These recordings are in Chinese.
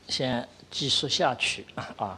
先继续下去啊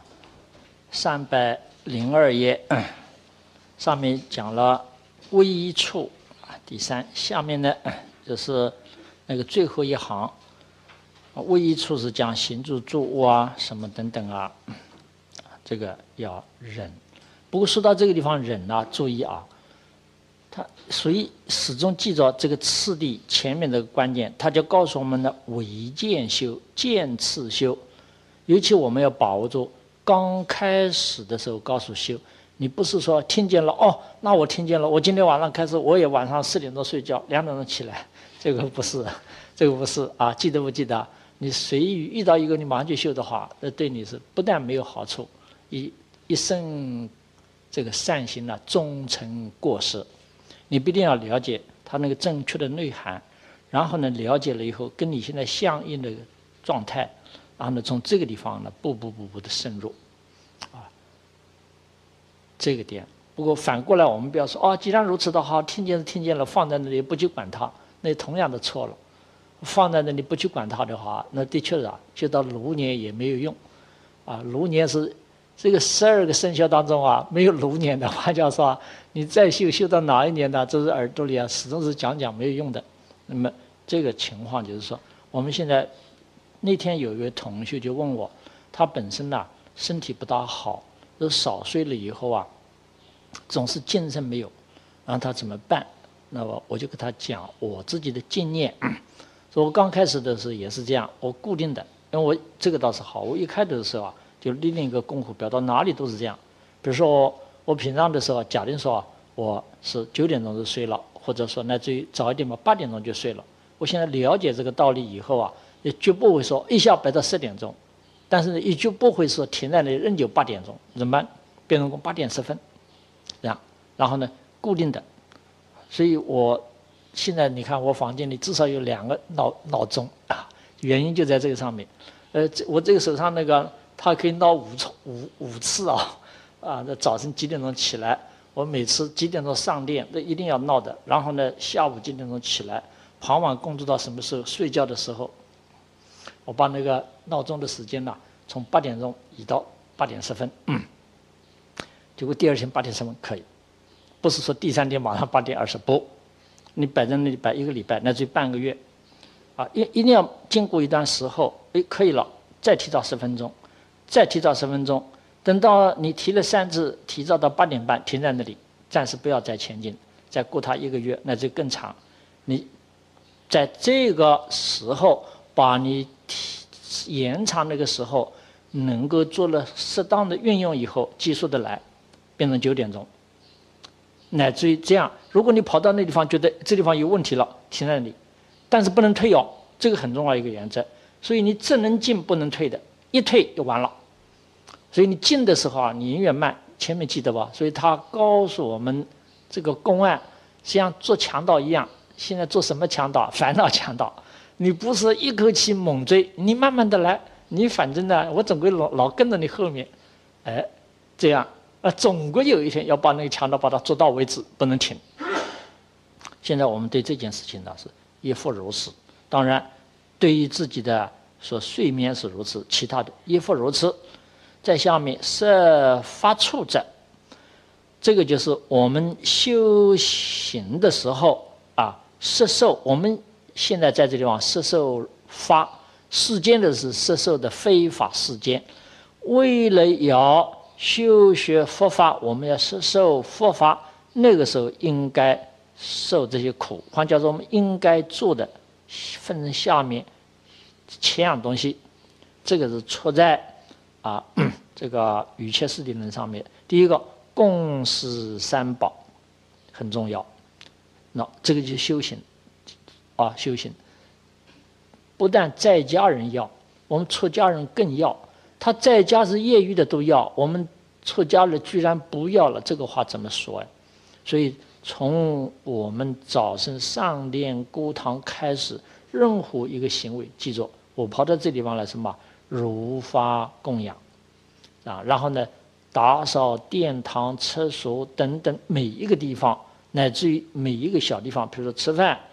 ，302页上面讲了唯一处啊，第3，下面呢就是那个最后一行，唯一处是讲行住坐卧啊什么等等啊，这个要忍。不过说到这个地方忍啊，注意啊，它所以始终记着这个次第前面这个关键，它就告诉我们的唯见修、见次修。尤其我们要把握住刚开始的时候告诉修，你不是说听见了哦，那我听见了，我今天晚上开始我也晚上4点钟睡觉，2点钟起来，这个不是，这个不是啊，记得不记得？你随意遇到一个你马上就修的话，那对你是不但没有好处，一生这个善行呢终成过失。你必定要了解它那个正确的内涵，然后呢了解了以后，跟你现在相应的状态。然后呢，从这个地方呢，步步的深入，啊，这个点。不过反过来，我们不要说哦，既然如此的好，听见是听见了，放在那里不去管它，那同样的错了。放在那里不去管它的话，那的确啊，修到如年也没有用，啊，如年是这个12个生肖当中啊，没有如年的话，叫说你再修到哪一年呢？这是耳朵里啊，始终是讲没有用的。那么这个情况就是说，我们现在。那天有一位同学就问我，他本身呢身体不大好，都少睡了以后啊，总是精神没有，然后他怎么办？那么我就跟他讲我自己的经验，说我刚开始的时候也是这样，我固定的，因为我这个倒是好，我一开始的时候啊就立定一个功夫表，到哪里都是这样。比如说我平常的时候，假定说我是9点钟就睡了，或者说那最早一点吧，8点钟就睡了。我现在了解这个道理以后啊。也绝不会说一下摆到10点钟，但是也就不会说停在那里仍旧8点钟，怎么办？变成8点10分，这样，然后呢，固定的。所以我现在你看我房间里至少有2个闹钟啊，原因就在这个上面。我这个手上那个它可以闹五次啊，那早晨几点钟起来，我每次几点钟上电，这一定要闹的。然后呢，下午几点钟起来，傍晚工作到什么时候？睡觉的时候。我把那个闹钟的时间呢，从8点钟移到8点10分，结果第2天8点10分可以，不是说第3天马上8点20，不，你摆在那里摆1个礼拜，乃至于半个月，啊，一定要经过一段时候，可以了，再提早10分钟，再提早10分钟，等到你提了3次，提早到8点半，停在那里，暂时不要再前进，再过它1个月，那就更长，你在这个时候把你延长那个时候，能够做了适当的运用以后，计数的来，变成9点钟，乃至于这样。如果你跑到那地方觉得这地方有问题了，停在那里，但是不能退哦，这个很重要一个原则。所以你只能进不能退的，一退就完了。所以你进的时候啊，你永远慢，前面记得吧？所以他告诉我们，这个公案像做强盗一样，现在做什么强盗？烦恼强盗。你不是一口气猛追，你慢慢的来，你反正呢，我总归老跟着你后面，这样总归有一天要把那个强盗把它做到为止，不能停。现在我们对这件事情呢是亦复如此。当然，对于自己的说睡眠是如此，其他的亦复如此。在下面设发处者，这个就是我们修行的时候啊，摄受我们。现在在这地方摄受法世间的是摄受的非法世间，为了要修学佛法，我们要摄受佛法，那个时候应该受这些苦。换句话说，我们应该做的分成下面7样东西，这个是出在这个瑜伽师地论上面。第一个，供施三宝很重要，那这个就是修行。修行不但在家人要，我们出家人更要。他在家是业余的都要，我们出家了居然不要了，这个话怎么说呀？所以从我们早晨上殿供堂开始，任何一个行为，记住，我跑到这地方来什么？如法供养啊，然后呢，打扫殿堂、厕所等等每一个地方，乃至于每一个小地方，比如说吃饭。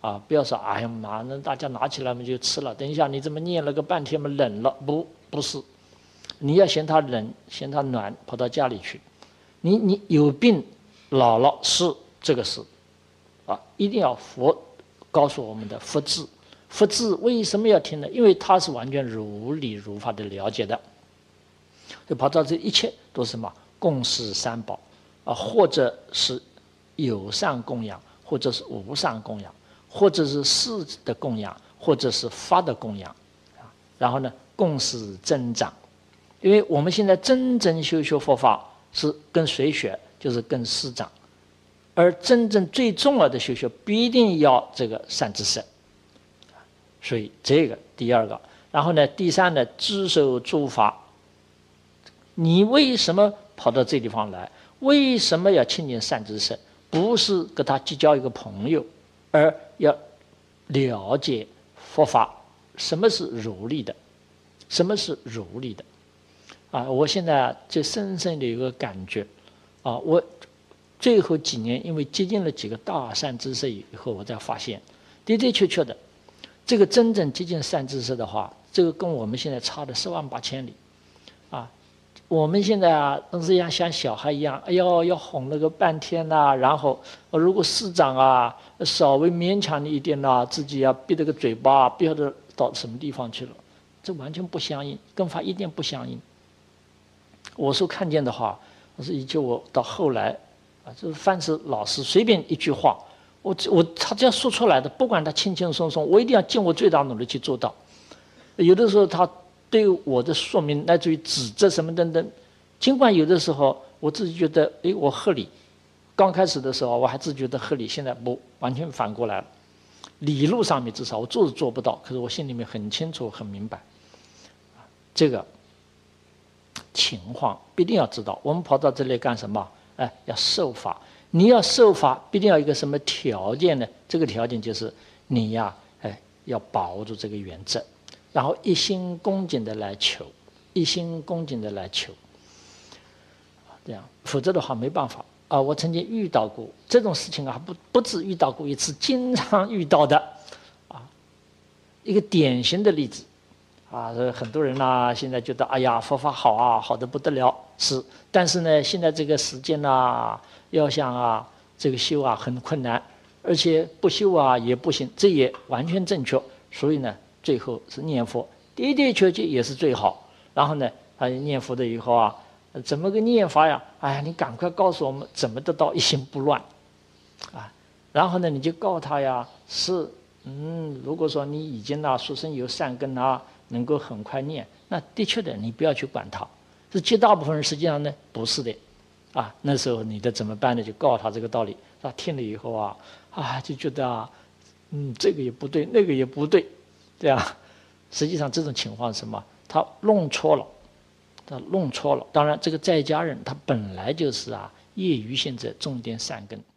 啊，不要说哎呀妈，那大家拿起来嘛就吃了。等一下你怎么念了个半天嘛冷了？不是，你要嫌它冷，嫌它暖，跑到家里去。你有病老了是这个事，啊，一定要佛告诉我们的佛智。佛智为什么要听呢？因为他是完全如理如法的了解的。就跑到这一切都是什么？供施三宝啊，或者是有善供养，或者是无善供养，或者是事的供养，或者是法的供养啊。然后呢，供施增长。因为我们现在真正修佛法是跟谁学？就是跟师长。而真正最重要的修必定要这个善知识。所以这个第二个。然后呢，第三呢，知受诸法。你为什么跑到这地方来？为什么要亲近善知识？不是跟他结交一个朋友，而要了解佛法，什么是如理的，什么是如理的啊！我现在就深深的有个感觉啊，我最后几年因为接近了几个大善知识以后，我才发现，的的确确的，这个真正接近善知识的话，这个跟我们现在差的108000里啊！我们现在啊，都是像小孩一样，哎呦，要哄了个半天呐、然后如果师长啊稍微勉强你一点呐、自己要闭着个嘴巴，不晓得到什么地方去了，这完全不相应，跟法一点不相应。我所看见的话，是以及我到后来啊，就是凡是老师随便一句话，他只要说出来的，不管他轻轻松松，我一定要尽我最大努力去做到。有的时候他对我的说明，乃至于指责什么等等，尽管有的时候我自己觉得，我合理。刚开始的时候我还自己觉得合理，现在不，完全反过来了。理路上面至少我做是做不到，可是我心里面很清楚、很明白，这个情况必定要知道。我们跑到这里干什么？要受法。你要受法，必定要有一个什么条件呢？这个条件就是你呀，要把握住这个原则。然后一心恭敬的来求，一心恭敬的来求，这样，否则的话没办法啊！我曾经遇到过这种事情啊，不止遇到过一次，经常遇到的啊，一个典型的例子啊。很多人呢，现在觉得哎呀，佛法好啊，好的不得了，是，但是呢，现在这个时间呢，要想啊，这个修啊很困难，而且不修啊也不行，这也完全正确。所以呢，最后是念佛，的的确确也是最好。然后呢，念佛的以后啊，怎么个念法呀？哎呀，你赶快告诉我们怎么得到一心不乱啊！然后呢，你就告诉他呀，是如果说你已经出生有善根啊，能够很快念，那的确的，你不要去管他。这绝大部分人实际上呢不是的啊。那时候你的怎么办呢？就告诉他这个道理。他听了以后啊，就觉得这个也不对，那个也不对，这样。实际上这种情况是什么？他弄错了，当然，这个在家人他本来就是业余性质，种点善根。